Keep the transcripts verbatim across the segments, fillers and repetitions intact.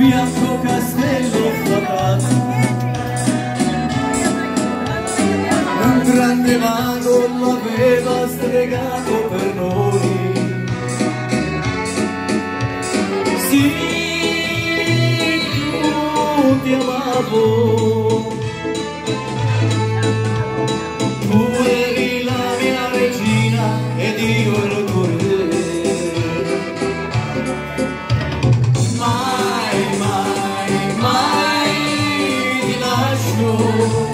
bianco castello fatato, un grande mago l'aveva stregato per noi. Sì, io ti amavo, tu eri la mia regina ed io ero tuo re. Mai, mai, mai ti lascio,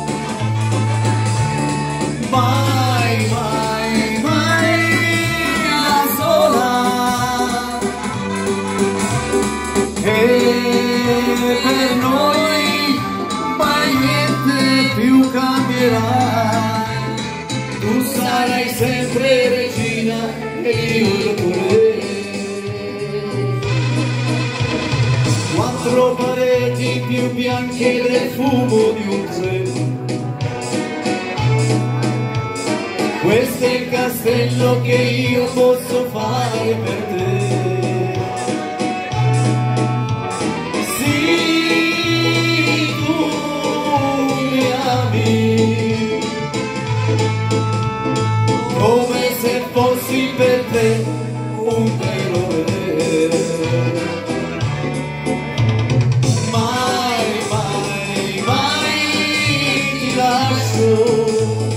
mai, mai, mai da sola. E per noi mai niente più cambierà, tu sarai sempre regina e io tuo re. Quattro pareti più bianche del fumo di un treno, questo è il castello che io posso fare per te. Sì, tu mi ami, come se fossi per te un vero re. Mai, mai, mai ti lascio,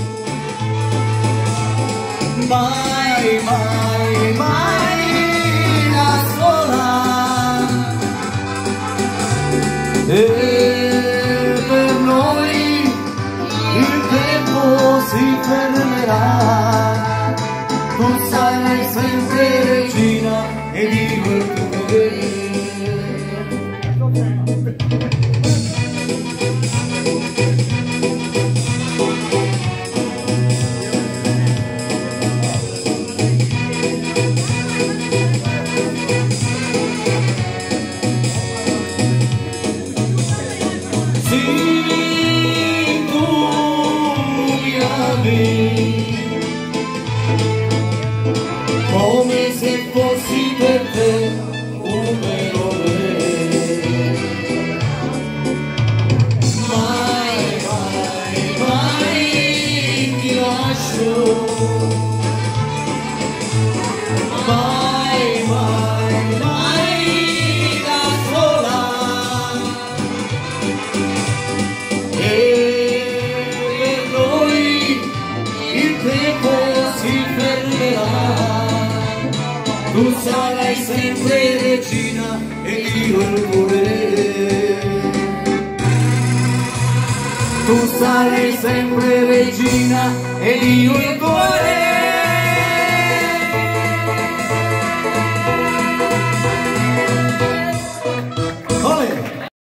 mai, mai, mai da sola. E per noi il tempo si fermerà, tu sarai sempre regina ed io il tuo re. Sì, tu mi ami, come se fossi per te un vero re. Mai, mai, mai ti lascio, mai, mai, mai da sola. Tu sarai sempre regina ed io il tuo re. Tu sarai sempre regina ed io il tuo re.